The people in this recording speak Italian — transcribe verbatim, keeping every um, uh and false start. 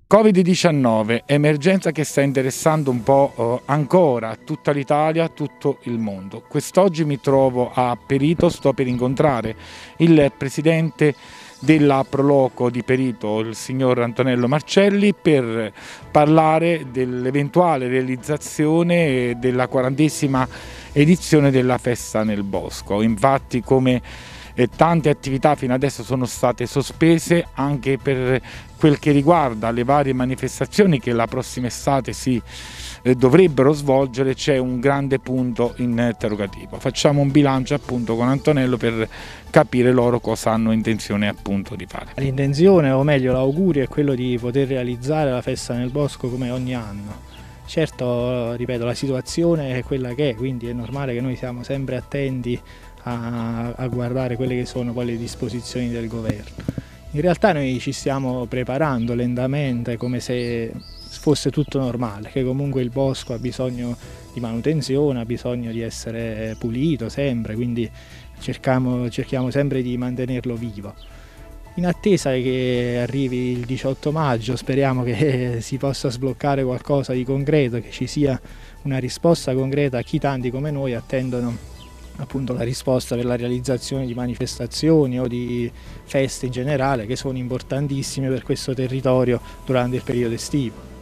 Covid diciannove, emergenza che sta interessando un po' eh, ancora tutta l'Italia, tutto il mondo. Quest'oggi mi trovo a Perito, sto per incontrare il presidente della Proloco di Perito, il signor Antonello Marcelli, per parlare dell'eventuale realizzazione della quarantesima edizione della Festa nel Bosco. Infatti, come E tante attività fino adesso sono state sospese anche per quel che riguarda le varie manifestazioni che la prossima estate si eh, dovrebbero svolgere. C'è un grande punto interrogativo. Facciamo un bilancio appunto con Antonello per capire loro cosa hanno intenzione appunto di fare. L'intenzione, o meglio l'augurio, è quello di poter realizzare la Festa nel Bosco come ogni anno. Certo, ripeto, la situazione è quella che è, quindi è normale che noi siamo sempre attenti a, a guardare quelle che sono poi le disposizioni del governo. In realtà noi ci stiamo preparando lentamente, come se fosse tutto normale, che comunque il bosco ha bisogno di manutenzione, ha bisogno di essere pulito sempre, quindi cerchiamo, cerchiamo sempre di mantenerlo vivo. In attesa che arrivi il diciotto maggio, speriamo che si possa sbloccare qualcosa di concreto, che ci sia una risposta concreta a chi tanti come noi attendono appunto la risposta per la realizzazione di manifestazioni o di feste in generale, che sono importantissime per questo territorio durante il periodo estivo.